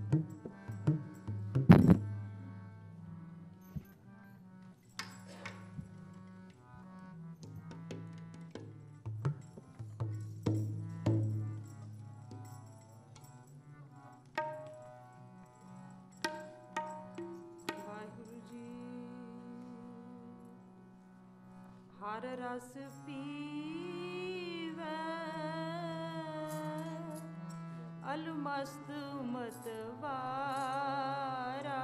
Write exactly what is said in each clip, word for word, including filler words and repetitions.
हर रस पीवे अलमस्त मतवारा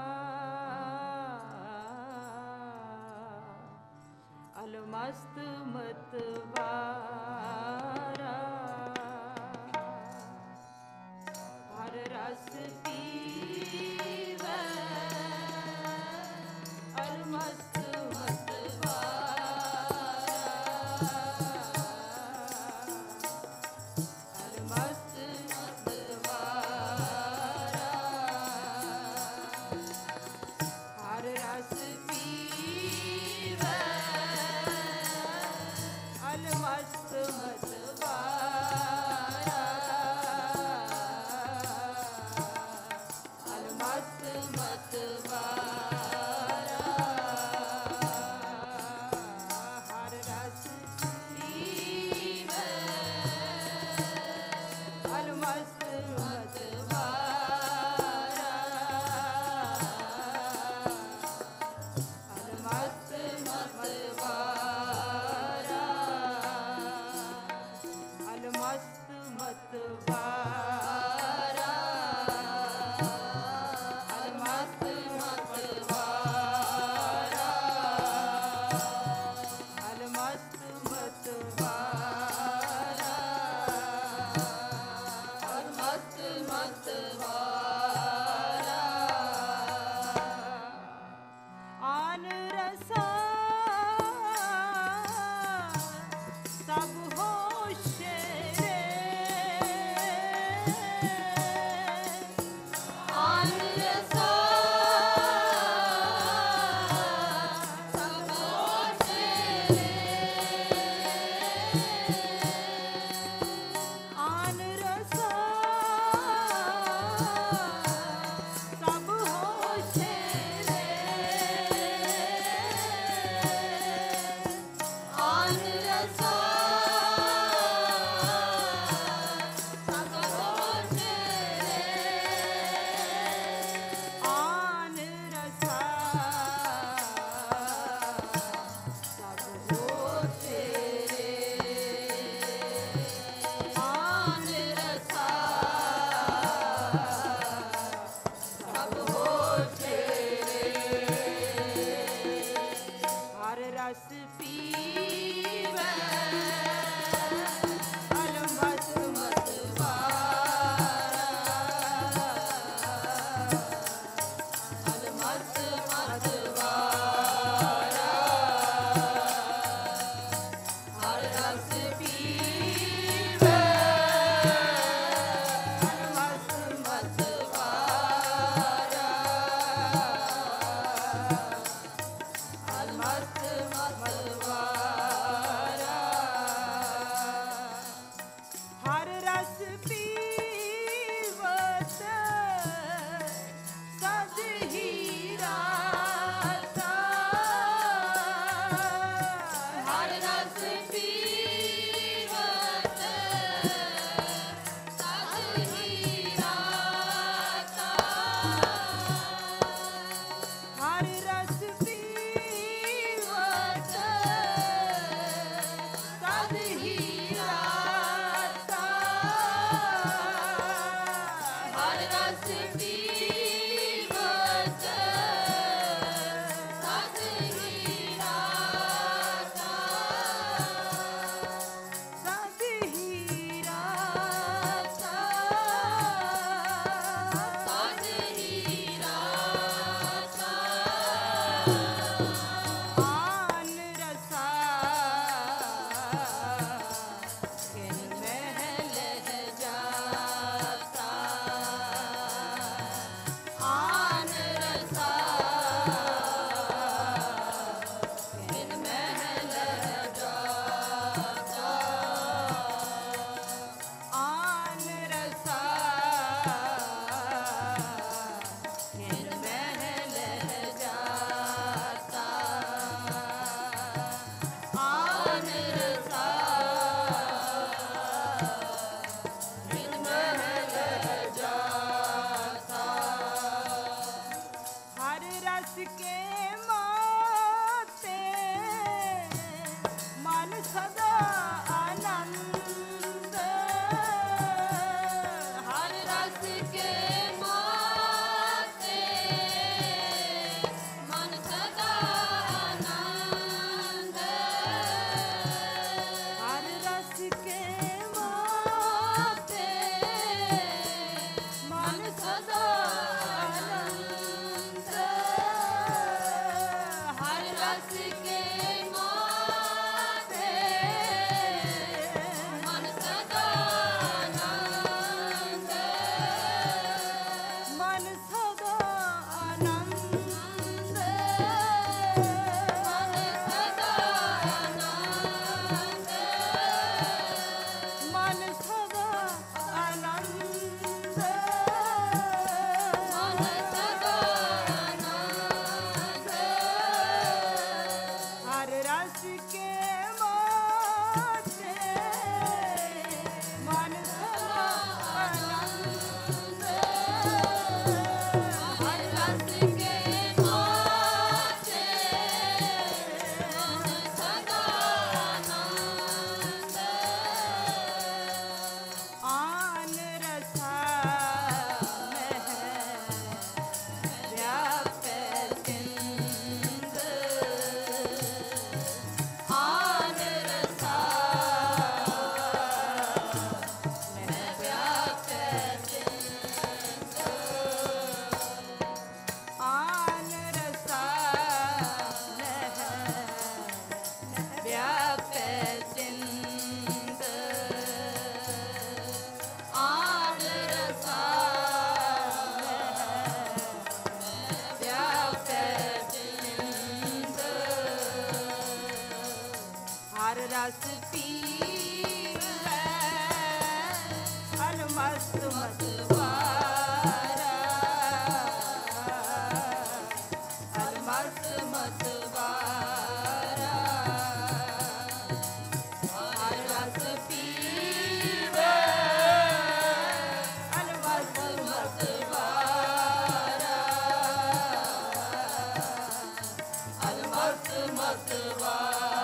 अलमस्त मतवारा हर रस पीवे अलमस्त रस के माते मन सदा आनंद हर रस के माते मन सदा आनंद हर रस के माते मन सदा रस पीवे अलमस्त मतवारा अलमस्त मतवारा हर रस पीवे अलमस्त मतवारा अलमस्त मतवारा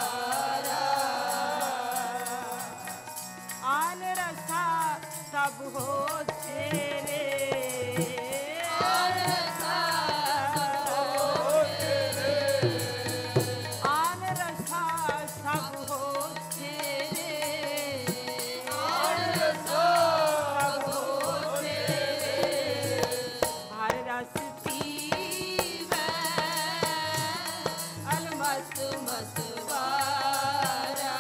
सब हो तेरे आन रसा सब हो तेरे आन रसा सब हो तेरे आन रसा सब हो तेरे हर रस पीवे अलमस्त मतवारा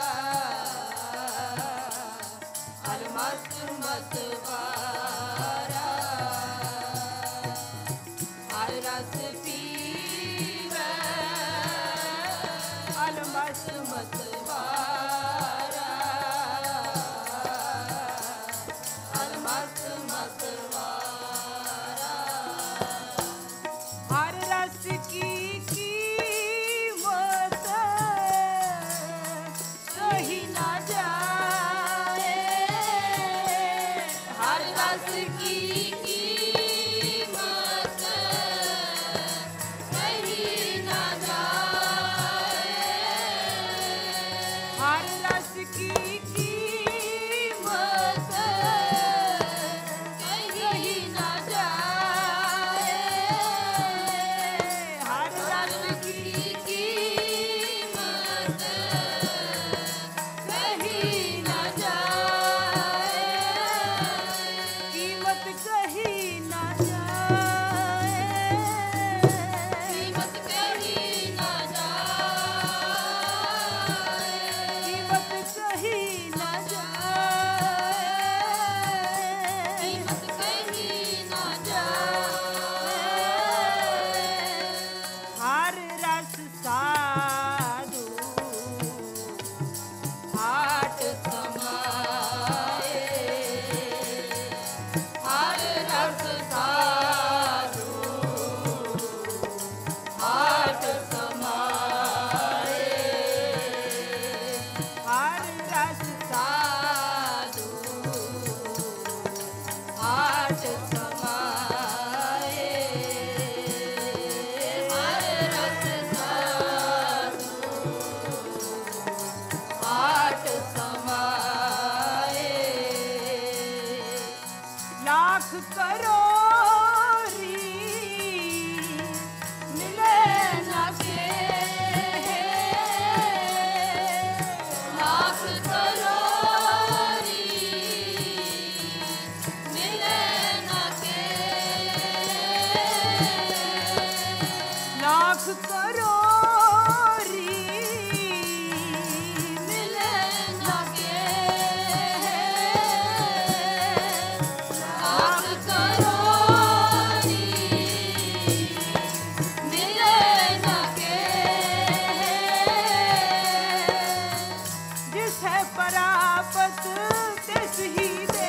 अलमस्त मतवारा हर रस पीवे अलमस्त मतवारा अलमस्त मतवारा हर रस की कीमत कही ना जाए हर रस की कीमत कही ना जाए लाख करो री मिले लगे लाख करो री मिले लगे जिस है परापत तिस ही दे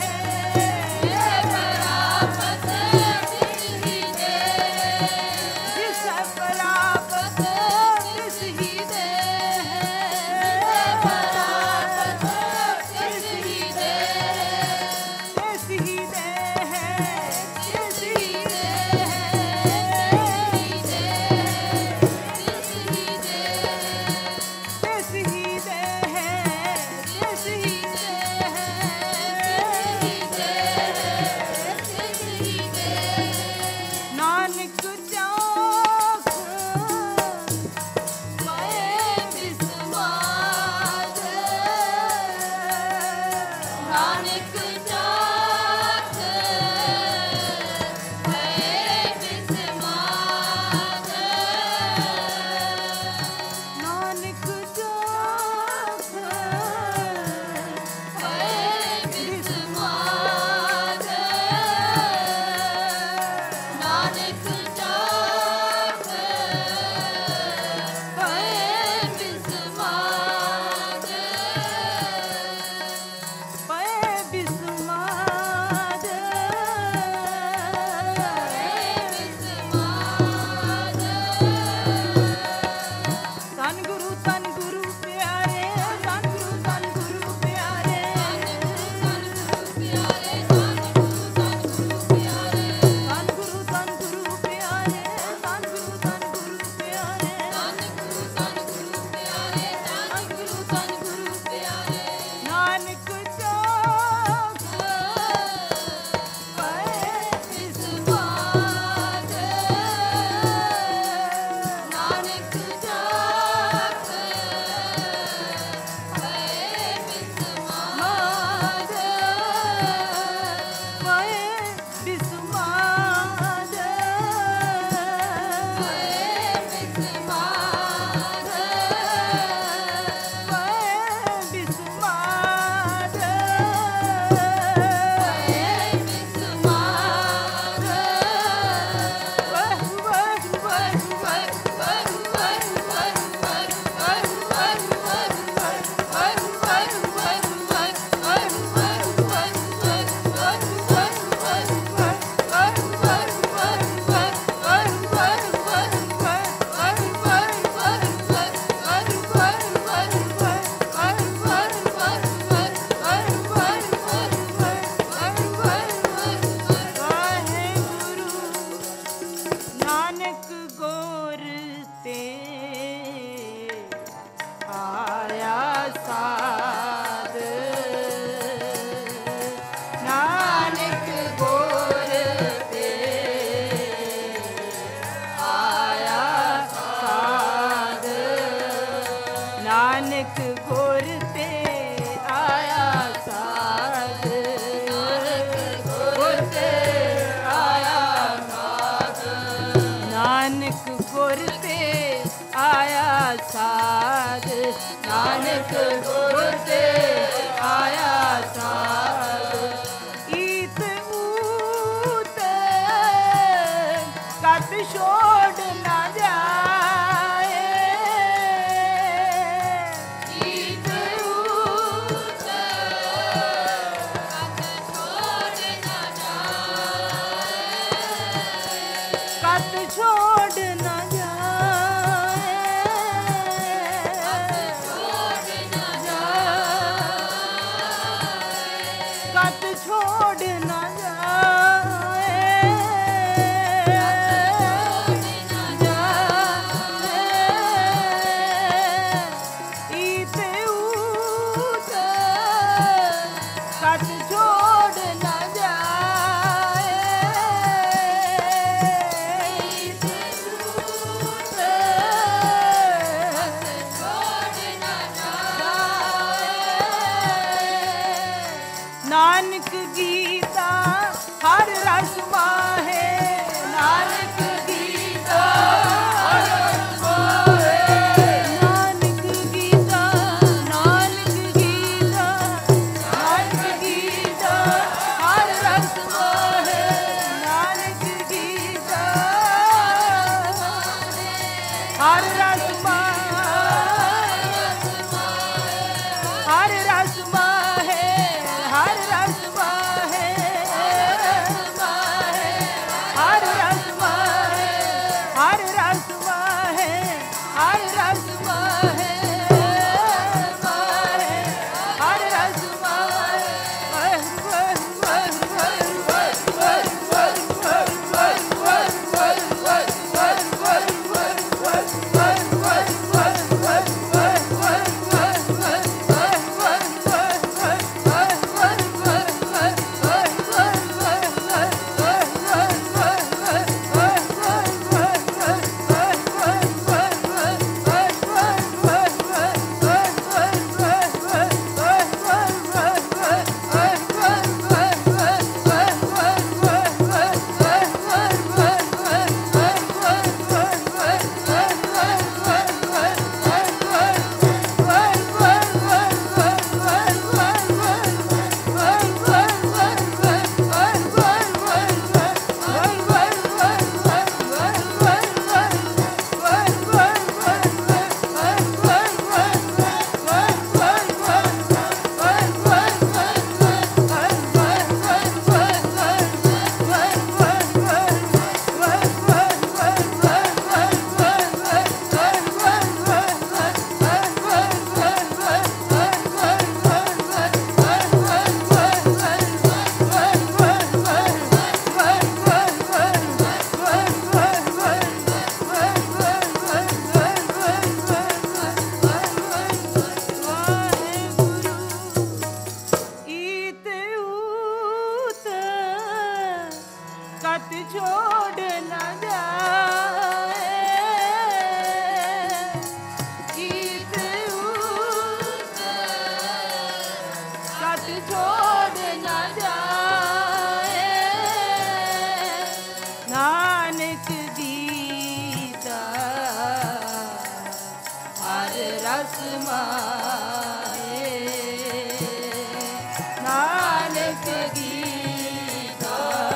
नानक गुर ते आया साध ईत ऊत कत छोड़ ना जाए ईत ऊत कत छोड़ ना जाए कत छोड़ ना हर रस हर रस माहे हर रस माहे हर रस माहे हर रस माहे हर रस माहे हर रस छोड़ न जाए गीत कत छोड़ न जाए नानक गीता हर रस माए नानक गीता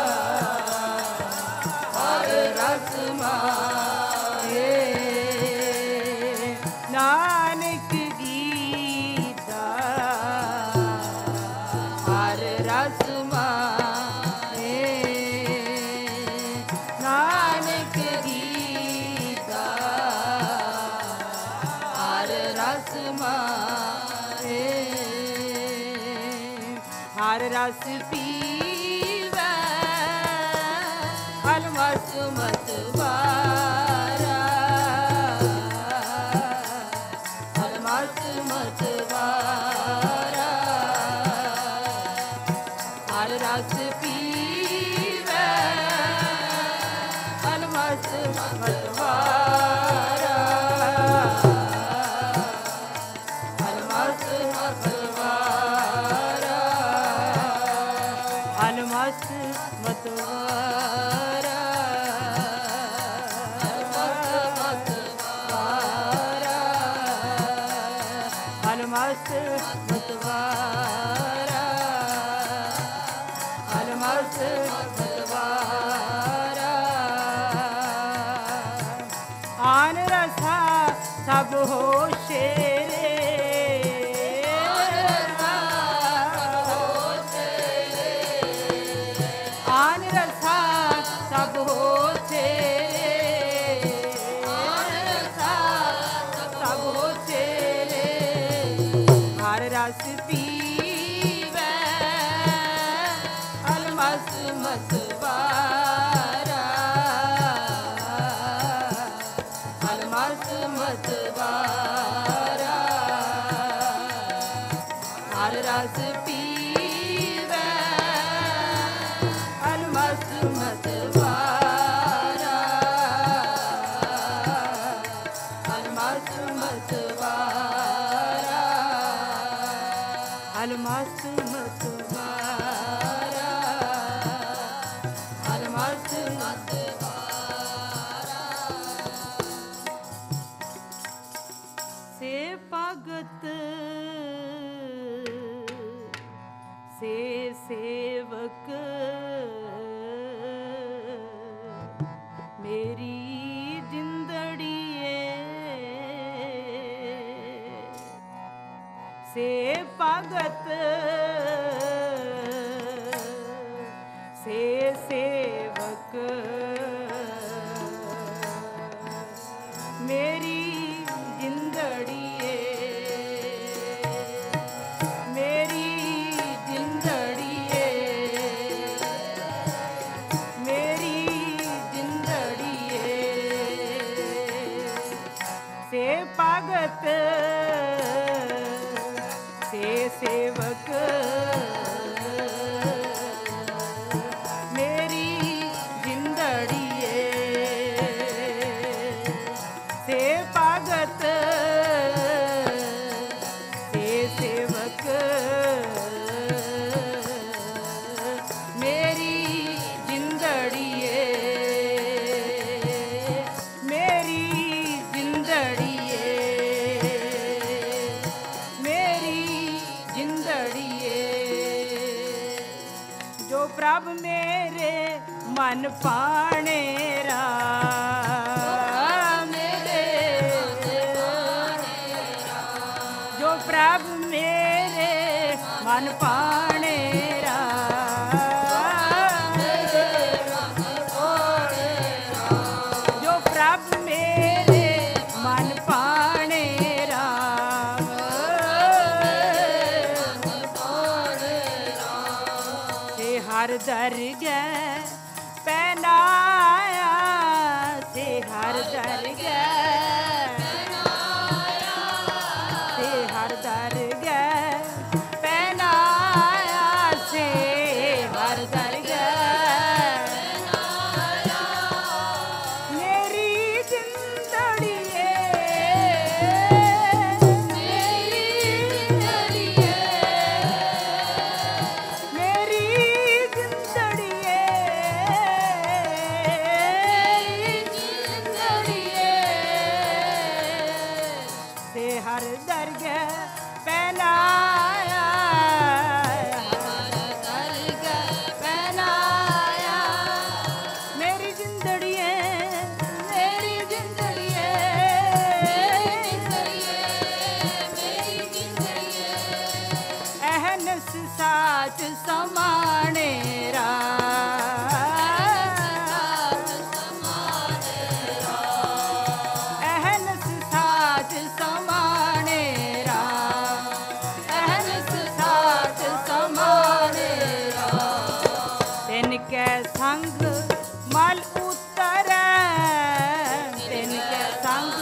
रस माए नानक गीता हर रस माए नानक गीता हर रस माए हर रस पीवै अलमस्त मतवारा अलमस्त मतवारा हर रस पीवै अलमस्त मतवारा अलमस्त मतवारा अलमस्त मतवारा अलमस्त मतवारा अलमस्त मतवारा आन रसा सब होशे आन रसा सब होशे रस पीवै अलमस्त मतवारा अलमस्त मतवारा हर रस पीवै अलमस्त मतवारा अलमस्त मतवारा भगत से सेवक मेरी जिंदड़िए मेरी जिंदड़िए मेरी जिंदड़िए से भगत से सेवक मेरी जिंदड़िए से भगत से सेवक मेरी जिंदड़िए मेरी जिंदड़िए मेरी जिंदड़िए जो प्रभ मेरे मन पाने रा जो प्रभ मेरे मन पाने रा जो प्रभ मेरे मन पाने रा से हर दरगह पहनाया से हर दरगह से हर दरगह पहनाया से हर दरगह मेरी जिंदड़िए मेरी जिंदड़िए मेरी जिंदड़िए जिंदड़िए से हर दरगह पहनाया हर दरगह पहनाया मेरी जिंदड़िए मेरी जिंदड़िए मेरी जिंदड़िए अहनस साच समाने रा अहनस साच समाने रा अहनस साच समाने रा तिनके संग मल उतर तिनके संग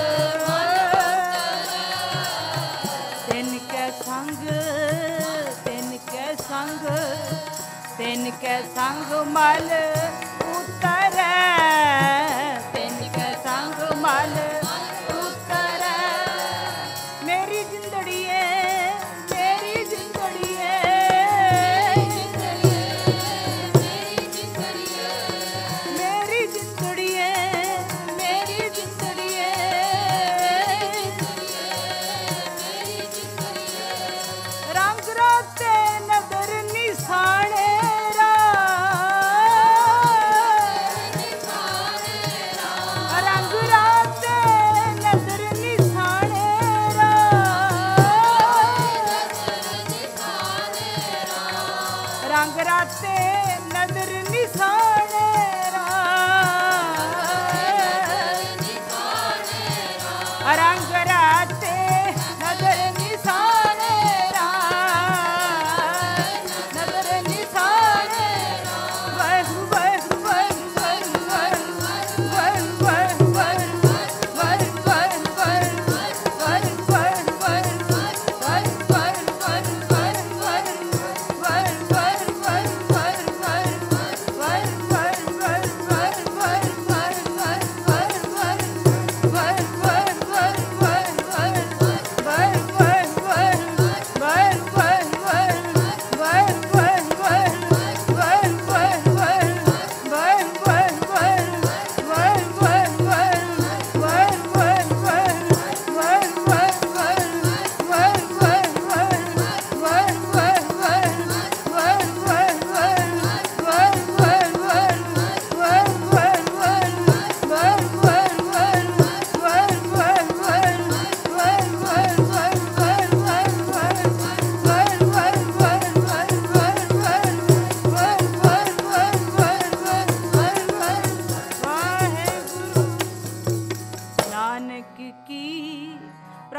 तिनके संग तिनके संग तिनके संग मल उतर तिनके संग मल उतर मेरी जिंदड़िए मेरी जिंदड़िए मेरी जिंदड़िए मेरी जिंदड़िए रंग राते नजर निशाने रा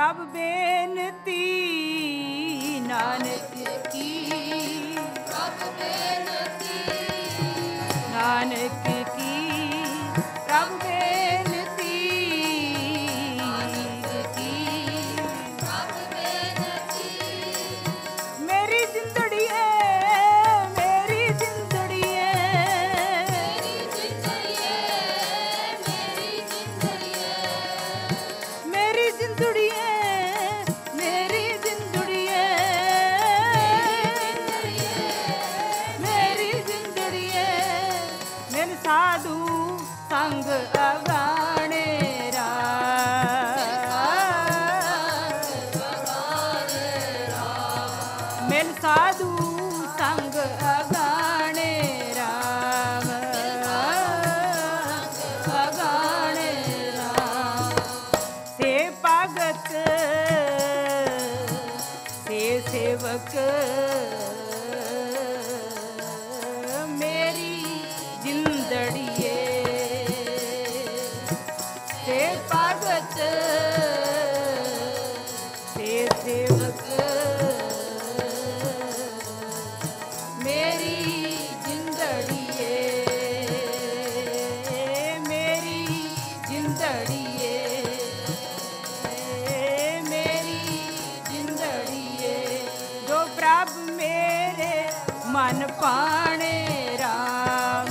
प्रभ बेनती नानक की, प्रभ बेनती नानक की प्रभ बेनती की, प्रभ बेनती मेरी जिंदड़ी है मेरी जिंदड़ी है, मेरी जिंदड़ी है मेरी जिंदड़ी है, मेरी जिंदड़ी है मेरी जिंदड़ी है, मेरी जिंदड़ी है मेरे साधु संग अगाने मेल साधु संग अगाने राम, अगाने राम से भगत से सेवक मेरी जिंदड़िए, से भगत से सेवक मेरी जिंदड़िए, मेरी जिंदड़िए, मेरी जिंदड़िए जो प्रभ मेरे मन पाने राम,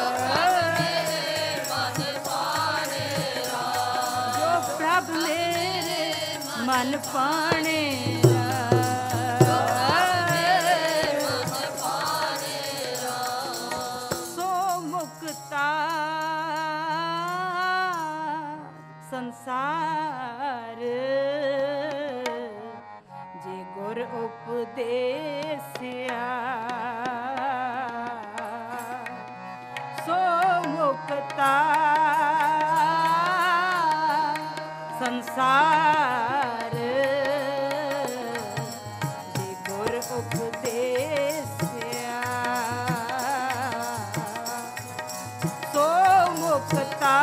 जो प्रभ मेरे मन पाने सो मुक्ता संसार जे गुर उपदेसिया, सो मुक्ता संसार जे गुर उपदेसिया, सो मुक्ता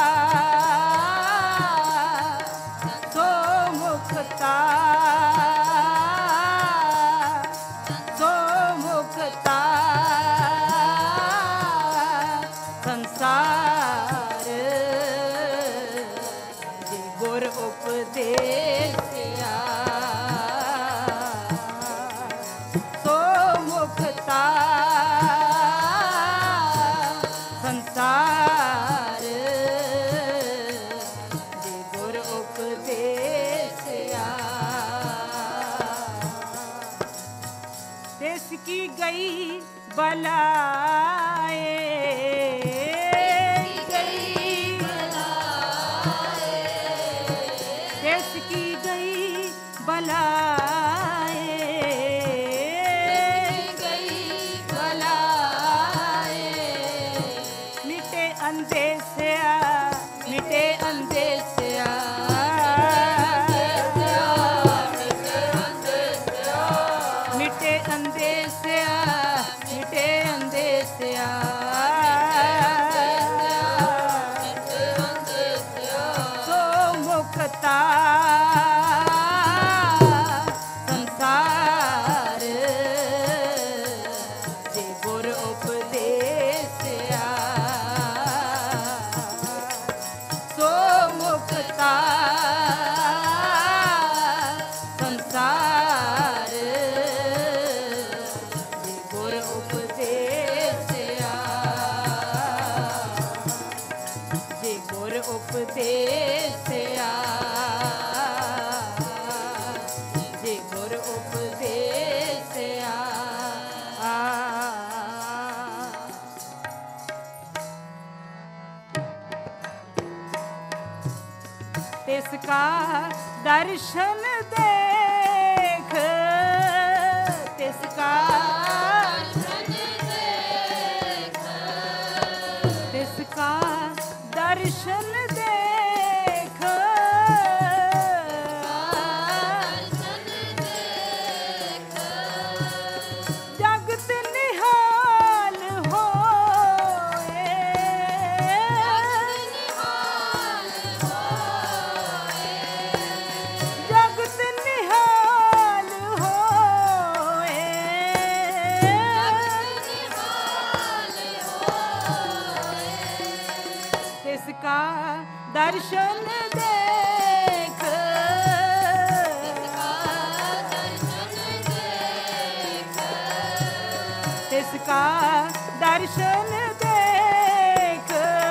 सो मुक्ता सो मुक्ता संसार जे गुर उपदेसिया, सो मुक्ता संसार जे गुर उपदेसिया, देश की गई बलाए देश की गई बलाए, गई बलाए मिटे अंदेसिया, मिटे अंदेसिया, मिटे अंदेसिया, मिटे अंदेसिया, सो मुक्ता संसार जे गुर उपदेसिया, सो मुक्ता संसार जे गुर उपदेसिया, जे गुर उपदेसिया, जे गुर उपदेसिया। तिसका दर्शन देख, तिसका तिसका दर्शन देख, जगत निहाल होए, दर्शन देख, तिसका दर्शन देख,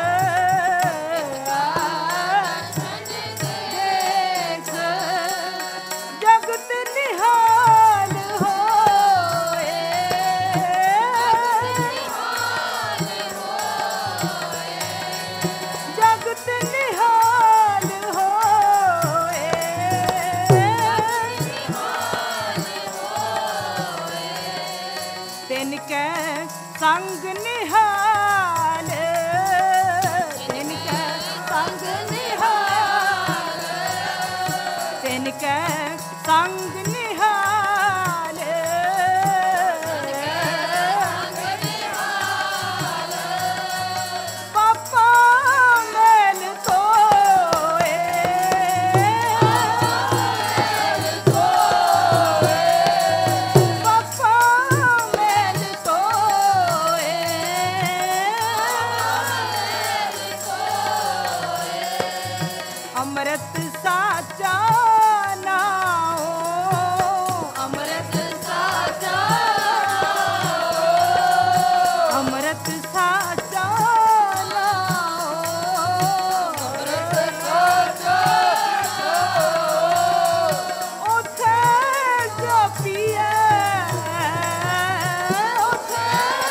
देख जगत निहाल होए, जगत निहाल होए, तिनके संग निहाल, तिनके संग निहाल, तिनके संग निहाल, पापा मैल धोए, पापा मैल धोए, अमृत साचा नाओ, अमृत साचा, अमृत साचा नाओ, अमृत साचा उथे जो पिए, उथे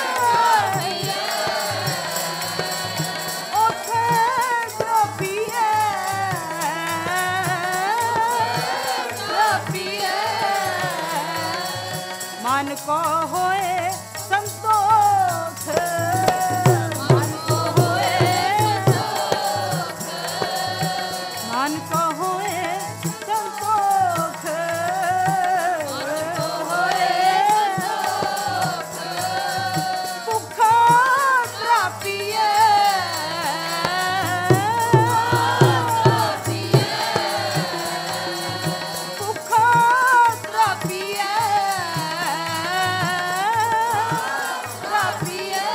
उथे जो पिए, जो पिए मन को होए संतोष, मन को होए संतोष, मन को होए संतोष, मन को होए संतोष, भूखा त्रापिए, भूखा त्रापिए, त्रापिए,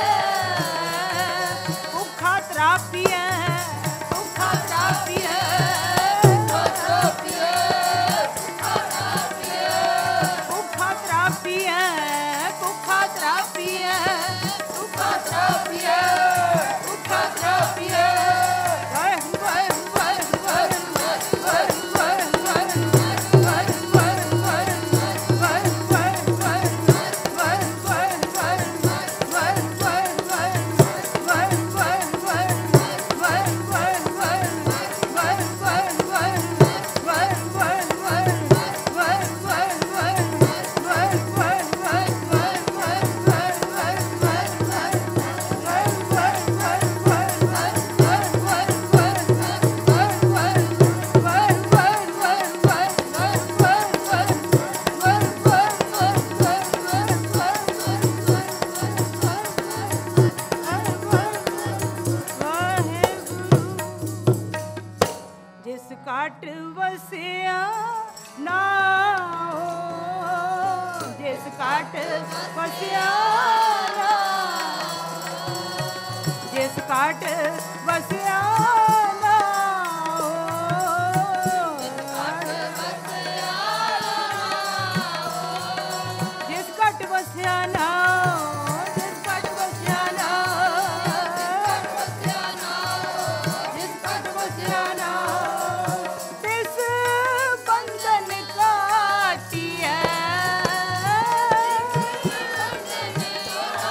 भूखा त्रापिए, भूखा त्रापिए, भूखा त्रापिए, भूखा त्रापिए, भूखा त्रापिए, भूखा त्रापिए, वाह वाह वाह वाह वाह वाह वाह वाह वाह वाह वाह वाह जिस काट वसिया नाओ, जिस काट वसिया नाओ, जिस काट वसिया नाओ, जिस काट वसिया नाओ, जिस काट वसिया नाओ, जिस काट वसिया नाओ, तिस बंधन काटिए,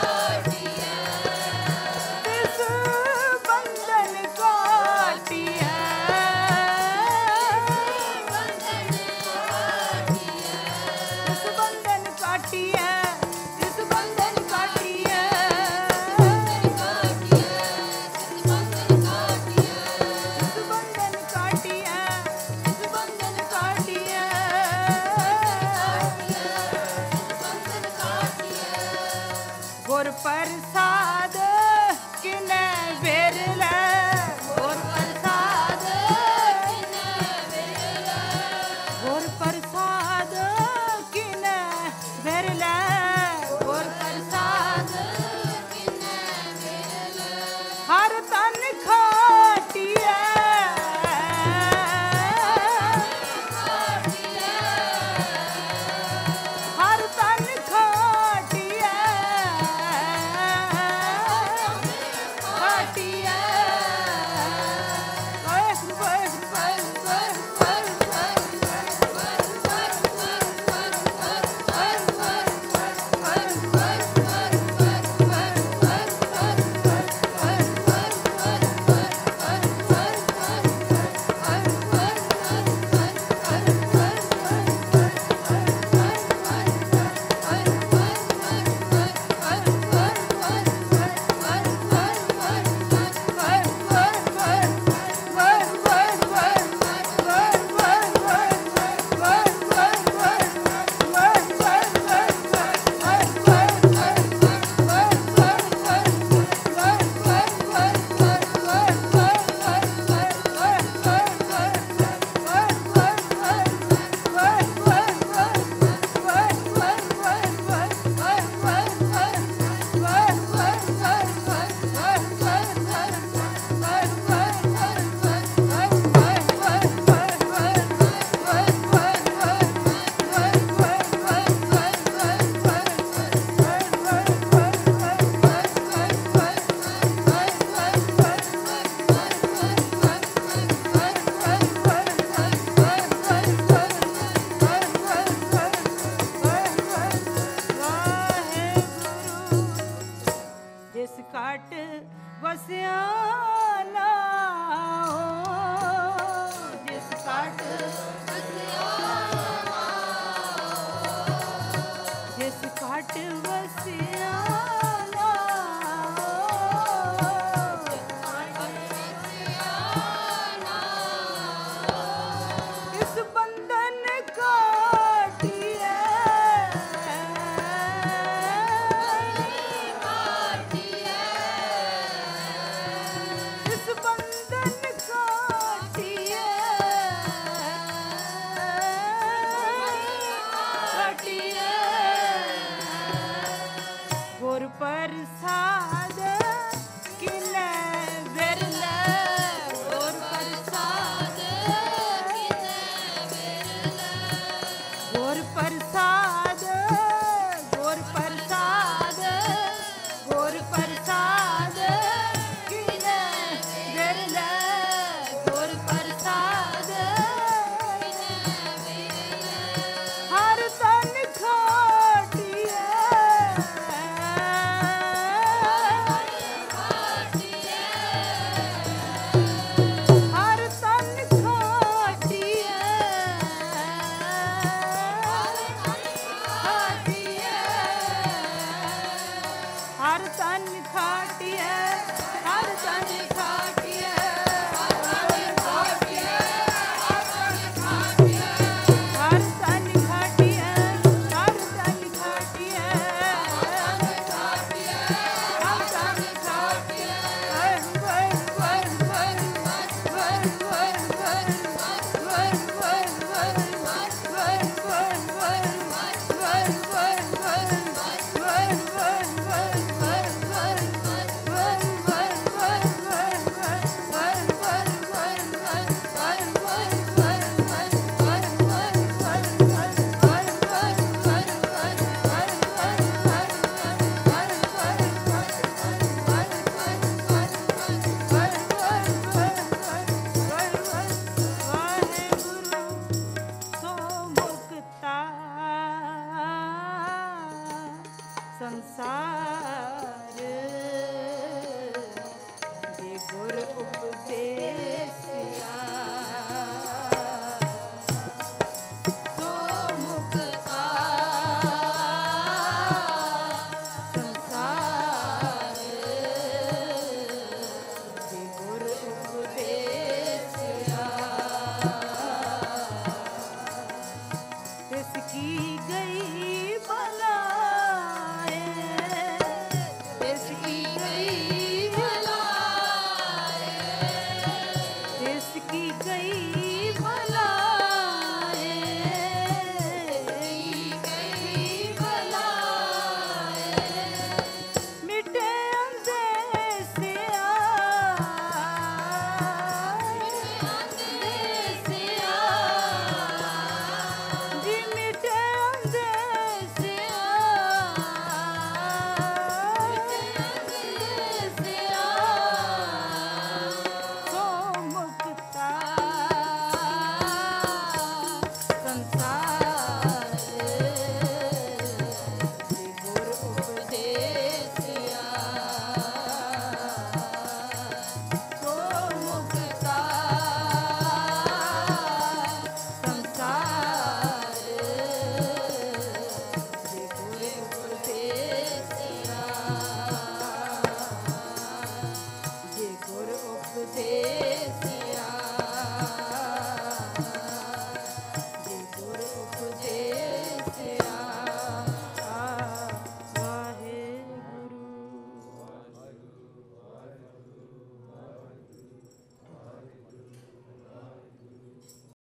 गई भला